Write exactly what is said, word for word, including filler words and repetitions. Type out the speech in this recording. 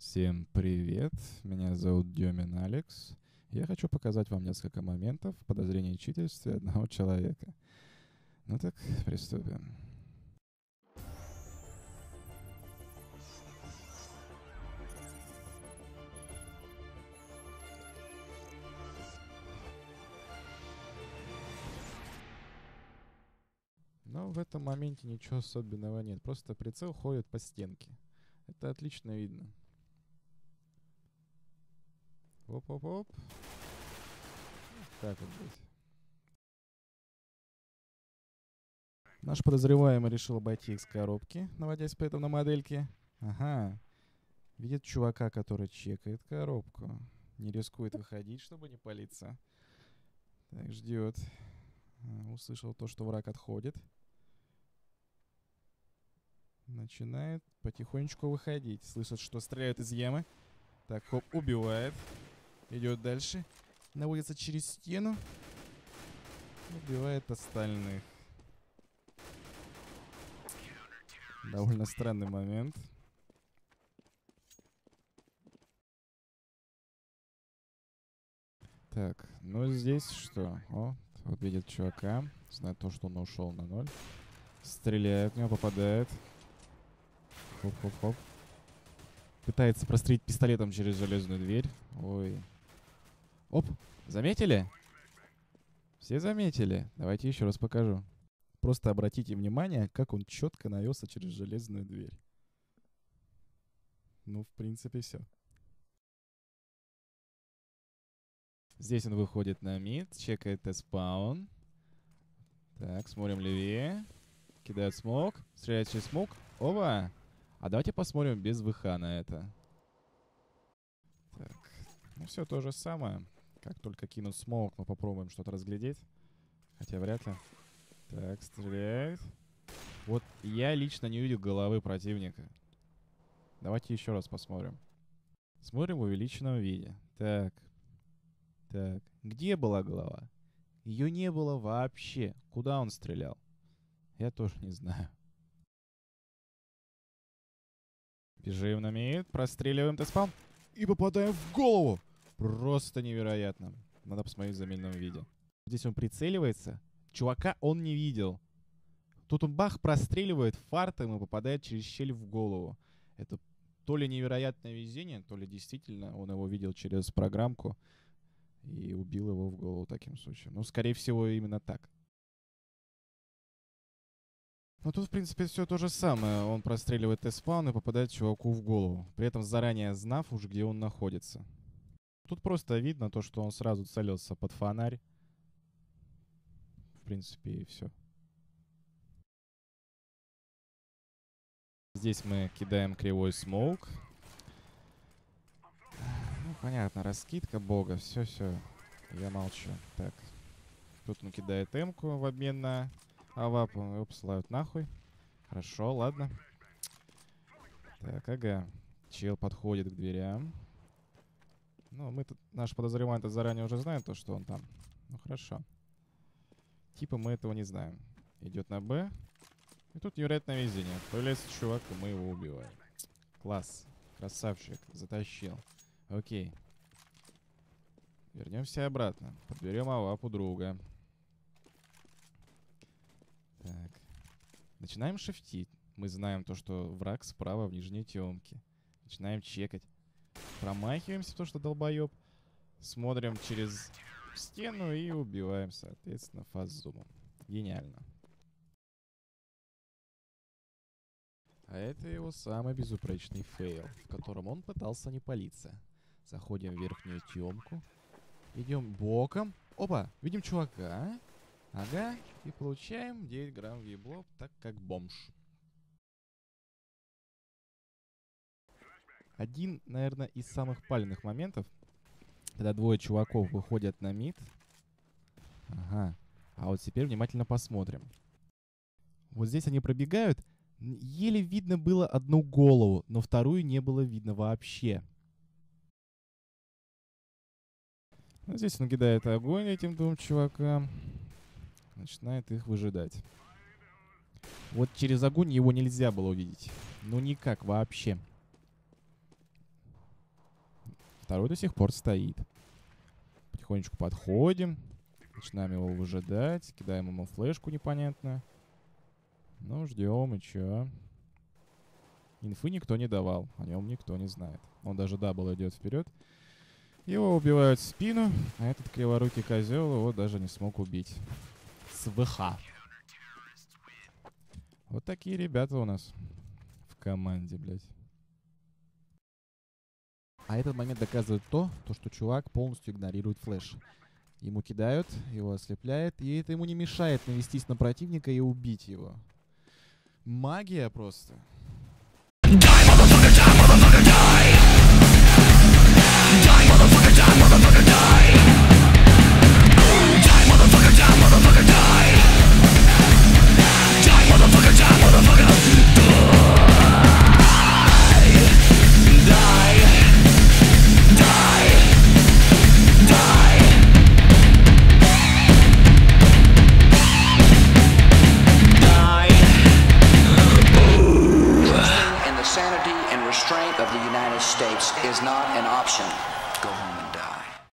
Всем привет, меня зовут Демин Алекс. Я хочу показать вам несколько моментов подозрения в читерстве одного человека. Ну так, приступим. Но в этом моменте ничего особенного нет, просто прицел ходит по стенке. Это отлично видно. Оп-оп-оп. Так вот быть. Наш подозреваемый решил обойти их с коробки, наводясь при этом на модельки. Ага. Видит чувака, который чекает коробку. Не рискует выходить, чтобы не палиться. Так, ждет. Услышал то, что враг отходит. Начинает потихонечку выходить. Слышит, что стреляют из ямы. Так, хоп, убивает. Идет дальше. Наводится через стену. Убивает остальных. Довольно странный момент. Так, ну здесь что? О, вот видит чувака. Знает то, что он ушел на ноль. Стреляет в него, попадает. Хоп-хоп-хоп. Пытается прострелить пистолетом через железную дверь. Ой. Оп, заметили? Все заметили? Давайте еще раз покажу. Просто обратите внимание, как он четко навелся через железную дверь. Ну, в принципе, все. Здесь он выходит на мид, чекает Т-спаун. Так, смотрим левее. Кидает смок, стреляет через смок. Оба! А давайте посмотрим без ВХ на это. Так, ну все то же самое. Как только кинут смок, мы попробуем что-то разглядеть. Хотя вряд ли. Так, стреляет. Вот я лично не увидел головы противника. Давайте еще раз посмотрим. Смотрим в увеличенном виде. Так. Так. Где была голова? Ее не было вообще. Куда он стрелял? Я тоже не знаю. Бежим на мид, простреливаем Т-спаун и попадаем в голову. Просто невероятно. Надо посмотреть в замедленном виде. Здесь он прицеливается. Чувака он не видел. Тут он бах простреливает фартом и попадает через щель в голову. Это то ли невероятное везение, то ли действительно он его видел через программку и убил его в голову таким случаем. Ну, скорее всего, именно так. Ну, тут, в принципе, все то же самое. Он простреливает Т-спаун и попадает чуваку в голову. При этом заранее знав уж, где он находится. Тут просто видно то, что он сразу целился под фонарь. В принципе, и все. Здесь мы кидаем кривой смоук. Ну, понятно, раскидка бога. Все-все. Я молчу. Так. Тут он кидает М-ку в обмен на авапу. Его посылают нахуй. Хорошо, ладно. Так, ага. Чел подходит к дверям. Ну, мы тут, наш подозреваемый заранее уже знает то, что он там. Ну, хорошо. Типа мы этого не знаем. Идет на Б. И тут невероятное везение. Появляется чувак, и мы его убиваем. Класс. Красавчик. Затащил. Окей. Вернемся обратно. Подберем авапу друга. Так. Начинаем шифтить. Мы знаем то, что враг справа в нижней темке. Начинаем чекать. Промахиваемся, то, что долбоеб. Смотрим через стену и убиваем, соответственно, фаззумом. Гениально. А это его самый безупречный фейл, в котором он пытался не палиться. Заходим в верхнюю темку. Идем боком. Опа, видим чувака. Ага, и получаем девять грамм в ебло, так как бомж. Один, наверное, из самых паленных моментов, когда двое чуваков выходят на мид. Ага, а вот теперь внимательно посмотрим. Вот здесь они пробегают. Еле видно было одну голову, но вторую не было видно вообще. Ну, здесь он кидает огонь этим двум чувакам. Начинает их выжидать. Вот через огонь его нельзя было увидеть. Ну никак вообще. Второй до сих пор стоит. Потихонечку подходим. Начинаем его выжидать. Кидаем ему флешку непонятную. Ну, ждем, и чё? Инфы никто не давал. О нем никто не знает. Он даже дабл идет вперед. Его убивают в спину. А этот криворукий козел его даже не смог убить. С ВХ. Вот такие ребята у нас в команде, блядь. А этот момент доказывает то, то, что чувак полностью игнорирует флеш. Ему кидают, его ослепляет, и это ему не мешает навестись на противника и убить его. Магия просто. Sanity and restraint of the United States is not an option. Go home.